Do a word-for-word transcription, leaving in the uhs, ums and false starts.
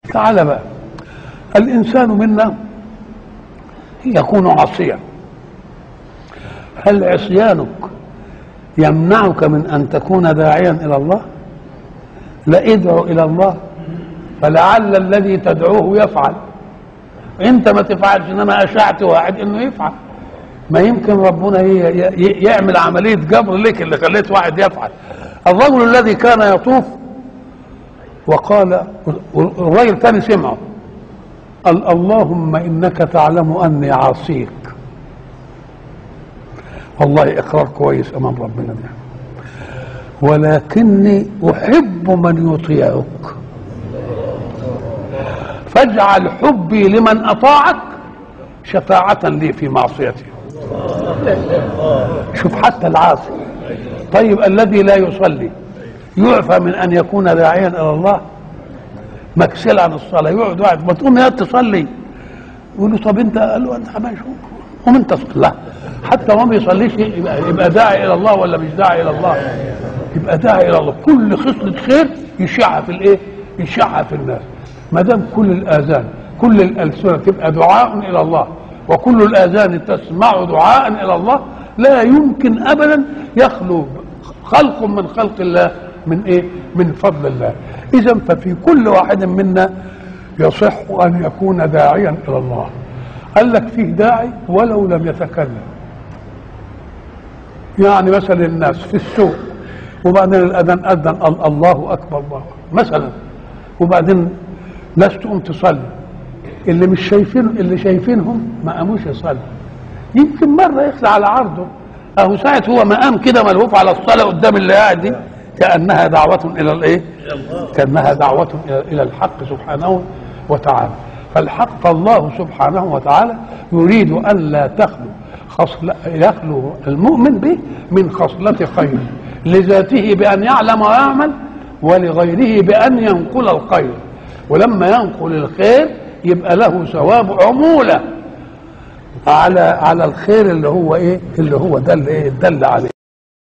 تعال بقى، الإنسان منا يكون عاصيا، هل عصيانك يمنعك من أن تكون داعيا إلى الله؟ لا، ادعو إلى الله فلعل الذي تدعوه يفعل، انت ما تفعلش، انما اشعت واحد انه يفعل. ما يمكن ربنا يعمل عمليه جبر لك اللي خليت واحد يفعل. الرجل الذي كان يطوف وقال، الرجل الثاني سمعه قال: اللهم انك تعلم اني عاصيك. والله اقرار كويس امام ربنا ده، ولكني احب من يطيعك، فاجعل حبي لمن اطاعك شفاعة لي في معصيتي. شوف حتى العاصي. طيب الذي لا يصلي يعفى من ان يكون داعيا الى الله؟ مكسل عن الصلاه، يقعد واحد ما تقوم يا تصلي، يقول له طب انت، قال له انت ماشي قوم انت صلي. حتى ما بيصليش يبقى, يبقى داعي الى الله ولا مش داعي الى الله؟ يبقى داعي الى الله. كل خصله خير يشعها في الايه؟ يشعها في الناس. ما دام كل الاذان كل الالسنه تبقى دعاء الى الله، وكل الاذان تسمع دعاء الى الله، لا يمكن ابدا يخلو خلق من خلق الله من ايه؟ من فضل الله. اذا ففي كل واحد منا يصح ان يكون داعيا الى الله. قال لك فيه داعي ولو لم يتكلم، يعني مثلا الناس في السوق وبعدين الاذان اذن الله اكبر الله مثلا، وبعدين ناس تقوم تصلي، اللي مش شايفين اللي شايفينهم ما قاموش يصلي، يمكن مره يخلع على عرضه، اهو ساعه هو ما قام كده ملهوف على الصلاه قدام اللي قاعد دي، كانها دعوه الى الايه؟ كانها دعوه الى الحق سبحانه وتعالى. فالحق الله سبحانه وتعالى يريد ان لا تخلو خصل يخلو المؤمن به من خصله خير، لذاته بان يعلم ويعمل، ولغيره بان ينقل الخير. ولما ينقل الخير يبقى له ثواب عموله على على الخير اللي هو ايه؟ اللي هو ده اللي ايه؟ دل عليه.